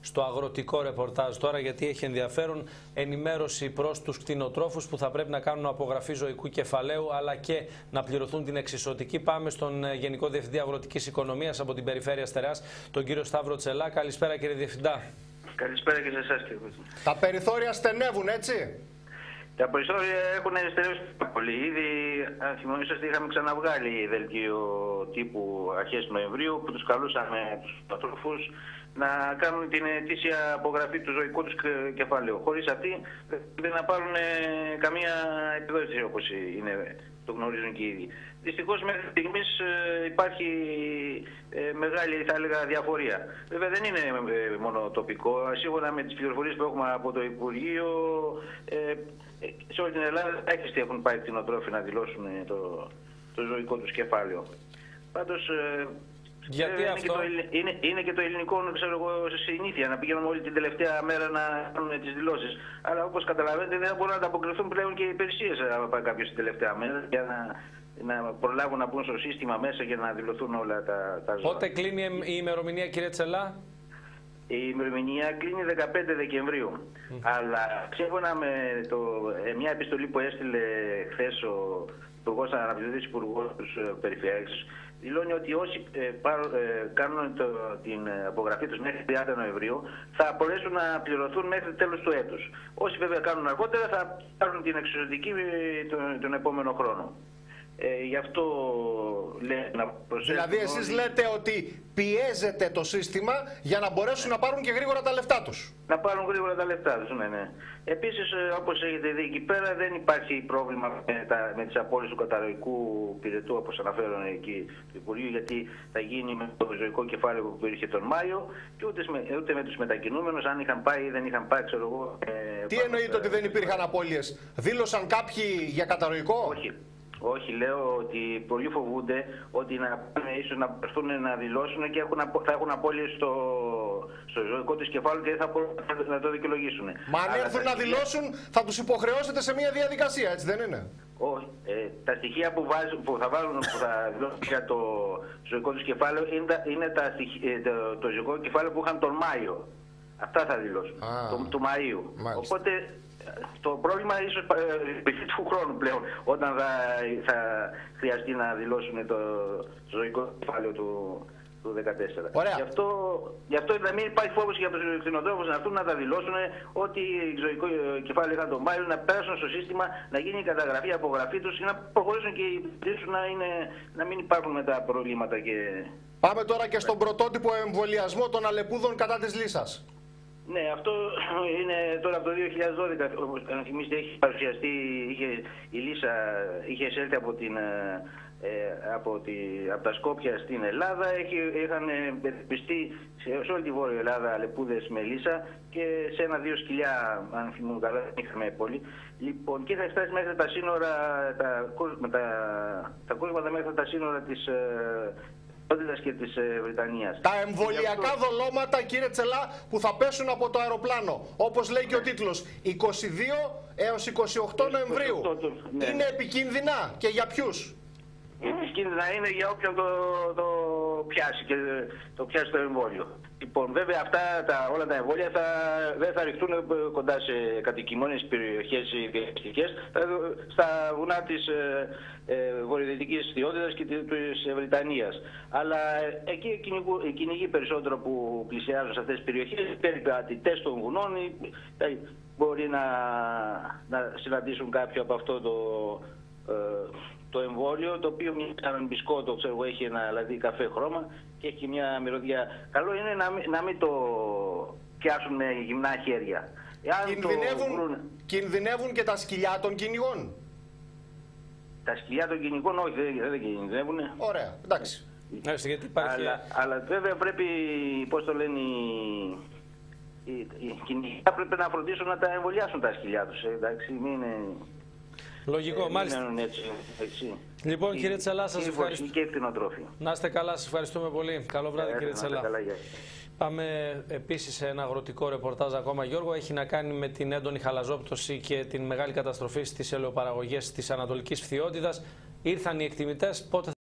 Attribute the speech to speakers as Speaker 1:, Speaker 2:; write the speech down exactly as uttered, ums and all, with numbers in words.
Speaker 1: στο αγροτικό ρεπορτάζ τώρα, γιατί έχει ενδιαφέρον ενημέρωση προς τους κτηνοτρόφους που θα πρέπει να κάνουν απογραφή ζωικού κεφαλαίου αλλά και να πληρωθούν την εξισωτική. Πάμε στον Γενικό Διευθυντή Αγροτικής Οικονομίας από την Περιφέρεια Στερεάς, τον κύριο Σταύρο Τσελά. Καλησπέρα, κύριε Διευθυντά.
Speaker 2: Καλησπέρα και σε εσάς, κύριε.
Speaker 3: Τα περιθώρια στενεύουν, έτσι.
Speaker 2: Τα περιθώρια έχουν στερεύσει πολύ. Ήδη, αν θυμόσαστε, είχαμε ξαναβγάλει δελτίο τύπου αρχές Νοεμβρίου που τους καλούσαμε τους κτηνοτρόφους να κάνουν την ετήσια απογραφή του ζωικού τους κεφαλαίου. Χωρίς αυτή δεν να πάρουν καμία επιδότηση, όπως είναι, το γνωρίζουν και οι ίδιοι. Δυστυχώς μέχρι στιγμής υπάρχει μεγάλη, θα έλεγα, διαφορία. Βέβαια δεν είναι μόνο τοπικό. Σύμφωνα με τις πληροφορίες που έχουμε από το Υπουργείο, σε όλη την Ελλάδα έξι έχουν πάει κτηνοτρόφοι να δηλώσουν το, το ζωικό τους κεφάλαιο. Πάντως,
Speaker 1: γιατί
Speaker 2: είναι,
Speaker 1: αυτό?
Speaker 2: και το, είναι, είναι και το ελληνικό, ξέρω εγώ, συνήθεια να πηγαίνουν όλη την τελευταία μέρα να κάνουν τις δηλώσεις. Αλλά όπως καταλαβαίνετε δεν μπορούν να ανταποκριθούν πλέον και οι υπηρεσίες αν πάει κάποιος την τελευταία μέρα για να, να προλάβουν να μπουν στο σύστημα μέσα και να δηλωθούν όλα τα, τα ζώα.
Speaker 1: Πότε κλείνει η ημερομηνία, κύριε Τσελά?
Speaker 2: Η ημερομηνία κλείνει δεκαπέντε Δεκεμβρίου. Mm. Αλλά σύμφωνα με το, μια επιστολή που έστειλε χθες ο Υπουργός Αναπληρωτής Υπουργός Περιφέρειας, δηλώνει ότι όσοι ε, πάρ, ε, κάνουν το, την απογραφή τους μέχρι τριάντα Νοεμβρίου θα μπορέσουν να πληρωθούν μέχρι τέλος του έτους. Όσοι βέβαια κάνουν αργότερα θα πάρουν την εξισωτική τον, τον επόμενο χρόνο. Ε, γι' αυτό λέει να προσθέσουν.
Speaker 3: Δηλαδή εσείς όλοι... λέτε ότι πιέζεται το σύστημα για να μπορέσουν να πάρουν και γρήγορα τα λεφτά τους.
Speaker 2: Να πάρουν γρήγορα τα λεφτά τους, ναι, ναι. Επίσης, όπως έχετε δει εκεί πέρα, δεν υπάρχει πρόβλημα με, τα, με τις απώλειες του καταρροϊκού πυρετού, όπως αναφέρουν εκεί το Υπουργείο, γιατί θα γίνει με το ζωικό κεφάλαιο που υπήρχε τον Μάιο και ούτε, ούτε με τους μετακινούμενους, αν είχαν πάει ή δεν είχαν πάει, ξέρω εγώ. Ε,
Speaker 3: Τι εννοείται ότι δεν υπήρχαν απώλειες? Δήλωσαν κάποιοι για καταρροϊκό?
Speaker 2: Όχι. Όχι, λέω ότι πολλοί φοβούνται ότι να, ίσως να έρθουν να δηλώσουν και έχουν, θα έχουν απώλειες στο, στο ζωικό τους κεφάλαιο και δεν θα μπορούν να το δικαιολογήσουν.
Speaker 3: Μα αν έρθουν να δηλώσουν θα τους υποχρεώσετε σε μια διαδικασία, έτσι δεν είναι?
Speaker 2: Όχι. Ε, τα στοιχεία που, βάζουν, που θα βάλουν, που θα δηλώσουν για το ζωικό τους κεφάλαιο είναι, τα, είναι τα, το, το ζωικό κεφάλαιο που είχαν τον Μάιο. Αυτά θα δηλώσουν, ah, το, του Μαΐου. Μάλιστα. Οπότε το πρόβλημα ίσως του χρόνου πλέον, όταν θα, θα χρειαστεί να δηλώσουν το ζωικό κεφάλαιο του, του δεκατέσσερα. Γι' αυτό, γι' αυτό να μην υπάρχει φόβος για τους κτηνοτρόφους να έρθουν να τα δηλώσουν ότι ζωικό κεφάλαιο είχαν τον Μάιο, να πέρασουν στο σύστημα, να γίνει η καταγραφή, η απογραφή τους, να προχωρήσουν και οι υπηρεσίες να, να μην υπάρχουν μετά προβλήματα. Και...
Speaker 3: Πάμε τώρα και στον πρωτότυπο εμβολιασμό των αλεπούδων κατά της λύσας.
Speaker 2: Ναι, αυτό είναι τώρα από το δύο χιλιάδες δώδεκα, όπως αν θυμίστε, έχει παρουσιαστεί, είχε, η Λύσα είχε εισέλθει από, την, ε, από, τη, από τα Σκόπια στην Ελλάδα, έχει, είχαν πιστεί σε, σε όλη τη Βόρεια Ελλάδα αλεπούδες με Λύσα και σε ένα-δύο σκυλιά, αν θυμούν καλά, δεν είχαμε πολύ. Λοιπόν, και θα φτάσει μέχρι τα σύνορα, τα, τα, τα κόσματα μέχρι τα σύνορα της και της Βρετανίας.
Speaker 3: Τα εμβολιακά αυτό... δολώματα, κύριε Τσελά, που θα πέσουν από το αεροπλάνο, όπως λέει και ο τίτλος, είκοσι δύο έως είκοσι οκτώ Νοεμβρίου. Ναι. Είναι επικίνδυνα και για ποιους?
Speaker 2: Επικίνδυνα είναι για όποιον το, το πιάσει και το πιάσει το εμβόλιο. Λοιπόν, βέβαια αυτά τα, όλα τα εμβόλια θα, δεν θα ρηχτούν κοντά σε κατοικημένες περιοχές διαστικές, στα βουνά της ε, ε, βορειοδυτικής Θεότητας και της Βρετανίας. Αλλά εκεί οι κυνηγοί περισσότερο που πλησιάζουν σε αυτές τις περιοχές, περιπατητές των βουνών, ε, μπορεί να, να συναντήσουν κάποιο από αυτό το... Ε, το εμβόλιο, το οποίο μοιάζει σαν μπισκότο, ξέρω εγώ, έχει ένα δηλαδή καφέ χρώμα και έχει μια μυρωδιά. Καλό είναι να μην, να μην το πιάσουν με γυμνά χέρια.
Speaker 3: Κινδυνεύουν,
Speaker 2: το...
Speaker 3: κινδυνεύουν και τα σκυλιά των κυνηγών?
Speaker 2: Τα σκυλιά των κυνηγών όχι, δεν, δεν κινδυνεύουν.
Speaker 3: Ωραία, εντάξει.
Speaker 1: Έσαι, γιατί υπάρχει...
Speaker 2: αλλά, αλλά βέβαια πρέπει, πώς το λένε, οι, οι, οι κυνηγοί πρέπει να φροντίσουν να τα εμβολιάσουν τα σκυλιά τους. Εντάξει, μην είναι...
Speaker 1: Λογικό, ε, μάλιστα.
Speaker 2: Έτσι, έτσι.
Speaker 1: Λοιπόν, κύριε Τσελά, σας ευχαριστώ.
Speaker 2: Και κτηνοτρόφοι.
Speaker 1: Να είστε καλά, σας ευχαριστούμε πολύ. Καλό βράδυ,
Speaker 2: ε,
Speaker 1: κύριε Τσελά.
Speaker 2: Καλά,
Speaker 1: Πάμε επίσης σε ένα αγροτικό ρεπορτάζ ακόμα, Γιώργο. Έχει να κάνει με την έντονη χαλαζόπτωση και την μεγάλη καταστροφή στις ελαιοπαραγωγές της Ανατολικής Φθιώτιδας. Ήρθαν οι εκτιμητές, πότε